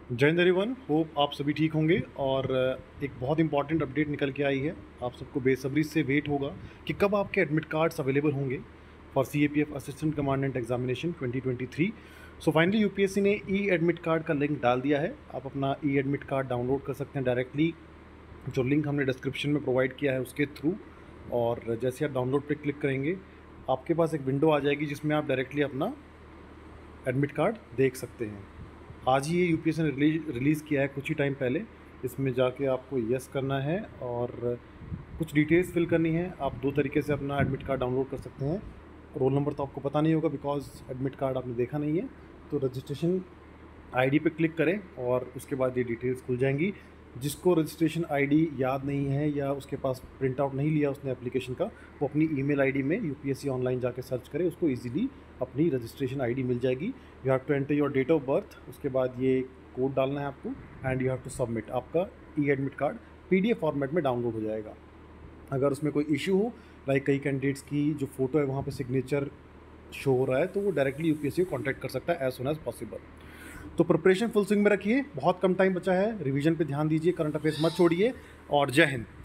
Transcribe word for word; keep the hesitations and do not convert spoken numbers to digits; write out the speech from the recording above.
जय Hind everyone, hope आप सभी ठीक होंगे। और एक बहुत इंपॉर्टेंट अपडेट निकल के आई है। आप सबको बेसब्री से वेट होगा कि कब आपके एडमिट कार्ड्स अवेलेबल होंगे for C A P F assistant commandant examination twenty twenty three. So finally U P S C ने ई एडमिट कार्ड का लिंक डाल दिया है। आप अपना ई एडमिट कार्ड डाउनलोड कर सकते हैं डायरेक्टली, जो लिंक हमने डिस्क्रिप्शन में प्रोवाइड किया है उसके थ्रू। और जैसे आप डाउनलोड पे क्लिक करेंगे, आपके पास एक विंडो आ जाएगी जिसमें आप डायरेक्टली अपना एडमिट कार्ड देख सकते हैं। आज ही ये यू पी एस सी ने रिलीज रिलीज़ किया है कुछ ही टाइम पहले। इसमें जाके आपको यस करना है और कुछ डिटेल्स फिल करनी है। आप दो तरीके से अपना एडमिट कार्ड डाउनलोड कर सकते हैं। रोल नंबर तो आपको पता नहीं होगा बिकॉज एडमिट कार्ड आपने देखा नहीं है। तो रजिस्ट्रेशन आईडी पे क्लिक करें और उसके बाद ये डिटेल्स खुल जाएंगी। जिसको रजिस्ट्रेशन आईडी याद नहीं है या उसके पास प्रिंट आउट नहीं लिया उसने एप्लीकेशन का, वो अपनी ईमेल आईडी में यूपीएससी ऑनलाइन जाके सर्च करे, उसको इजीली अपनी रजिस्ट्रेशन आईडी मिल जाएगी। You have to enter your date of birth, उसके बाद ये कोड डालना है आपको and you have to submit. आपका E admit card PDF format में डाउनलोड हो जाएगा। अगर उसमें कोई इशू हो, लाइक कई कैंडिडेट्स की जो फोटो है वहाँ पे सिग्नेचर शो हो रहा है, तो वो डायरेक्टली यूपीएससी को कॉन्टैक्ट कर सकता है एज सुन एज पॉसिबल। तो प्रिपरेशन फुल स्विंग में रखिए, बहुत कम टाइम बचा है। रिवीजन पे ध्यान दीजिए, करंट अफेयर्स मत छोड़िए और जय हिंद।